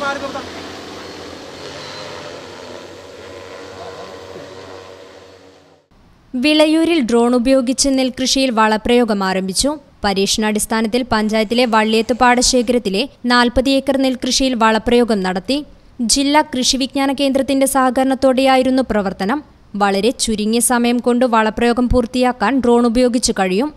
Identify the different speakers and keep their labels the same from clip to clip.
Speaker 1: വിളയൂരിൽ drone ഉപയോഗിച്ച് നെൽകൃഷിയിൽ വളപ്രയോഗം ആരംഭിച്ചു. പരീക്ഷണാടിസ്ഥാനത്തിൽ പഞ്ചായത്തിലെ വള്ളിയത്ത് പാടശേഖരത്തിലെ 40 ഏക്കർ നെൽകൃഷിയിൽ വളപ്രയോഗം നടത്തി. ജില്ലാ കൃഷി വിജ്ഞാന കേന്ദ്രത്തിന്റെ സഹകരണത്തോടെയായിരുന്നു പ്രവർത്തനം. വളരെ ചുരുങ്ങിയ സമയം കൊണ്ട് വളപ്രയോഗം പൂർത്തിയാക്കാൻ ഡ്രോൺ ഉപയോഗിച്ച് കഴിയും.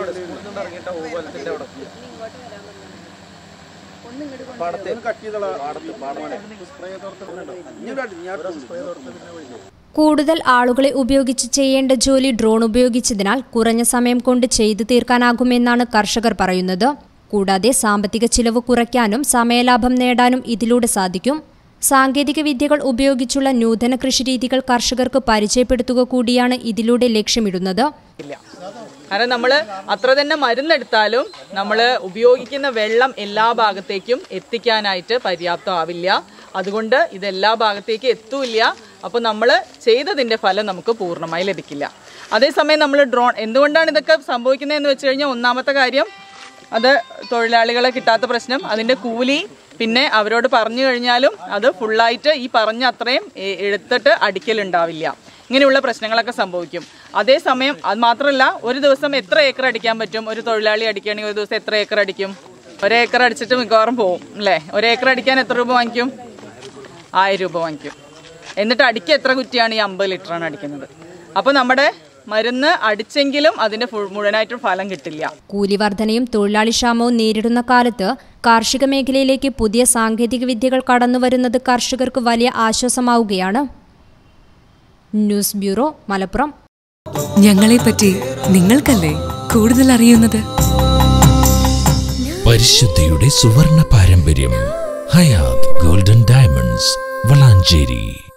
Speaker 1: കൂടുതൽ ആളുകളെ ഉപയോഗിച്ച് ചെയ്യേണ്ട ജോലി ഡ്രോൺ ഉപയോഗിച്ചതിനാൽ കുറഞ്ഞ സമയം കൊണ്ട് ചെയ്തു തീർക്കാനാകുമെന്നാണ് കർഷകർ പറയുന്നത്. കൂടാതെ സാമ്പത്തിക ചിലവ് കുറയ്ക്കാനും സമയലാഭം നേടാനും ഇതിലൂടെ സാധിക്കും. സാങ്കേതിക വിദ്യകൾ ഉപയോഗിച്ചുള്ള നൂതന കൃഷിരീതികൾ കർഷകർക്ക് പരിചയപ്പെടുത്തുക കൂടിയാണ് ഇതിലൂടെ ലക്ഷ്യമിടുന്നത്.
Speaker 2: കാരണം നമ്മൾ അത്ര തന്നെ മരുന്നെടുത്താലും നമ്മൾ ഉപയോഗിക്കുന്ന വെള്ളം എല്ലാ ഭാഗത്തേക്കും എത്തിക്കാനായിട്ട് പര്യാപ്തമാവില്ല. അതുകൊണ്ട് ഇതെല്ലാ ഭാഗത്തേക്കും എത്തൂല്ല. അപ്പോൾ നമ്മൾ ചെയ്തതിൻ്റെ ഫലം നമുക്ക് പൂർണ്ണമായി ലഭിക്കില്ല. അതേസമയം നമ്മൾ ഡ്രോൺ എന്തുകൊണ്ടാണ് ഇതൊക്കെ സംഭവിക്കുന്നതെന്ന് വെച്ച് കഴിഞ്ഞാൽ ഒന്നാമത്തെ കാര്യം അത് തൊഴിലാളികളെ കിട്ടാത്ത പ്രശ്നം, അതിൻ്റെ കൂലി, പിന്നെ അവരോട് പറഞ്ഞു കഴിഞ്ഞാലും അത് ഫുള്ളായിട്ട് ഈ പറഞ്ഞ അത്രയും എടുത്തിട്ട് അടിക്കലുണ്ടാവില്ല. ഇങ്ങനെയുള്ള പ്രശ്നങ്ങളൊക്കെ സംഭവിക്കും. അതേസമയം അത് മാത്രമല്ല, ഒരു ദിവസം എത്ര ഏക്കർ അടിക്കാൻ പറ്റും? ഒരു തൊഴിലാളി അടിക്കുകയാണെങ്കിൽ ഒരു ദിവസം എത്ര ഏക്കർ അടിക്കും? 1 ഏക്കർ അടിച്ചിട്ട് മിക്കവാറും പോകും അല്ലേ? 1 ഏക്കർ അടിക്കാൻ എത്ര രൂപ വാങ്ങിക്കും? 1000 രൂപ വാങ്ങിക്കും. എന്നിട്ട് അടിക്കുക എത്ര കുറ്റിയാണ്? ഈ 50 ലിറ്ററാണ് അടിക്കുന്നത്. അപ്പോൾ നമ്മുടെ മരുന്ന് അടിച്ചെങ്കിലും അതിന്റെ മുഴുവനായിട്ട് ഫലം കിട്ടില്ല.
Speaker 1: കൂലി വർധനയും തൊഴിലാളി ക്ഷാമവും നേരിടുന്ന കാലത്ത് കാർഷിക മേഖലയിലേക്ക് പുതിയ സാങ്കേതിക വിദ്യകൾ കടന്നുവരുന്നത് കർഷകർക്ക് വലിയ ആശ്വാസമാവുകയാണ്. News bureau, Malappuram.
Speaker 3: ഞങ്ങളെപ്പറ്റി നിങ്ങൾക്കല്ലേ കൂടുതൽ അറിയുന്നത്?
Speaker 4: പരിശുദ്ധിയുടെ സുവർണ പാരമ്പര്യം. Hayath golden diamonds, Valanchery.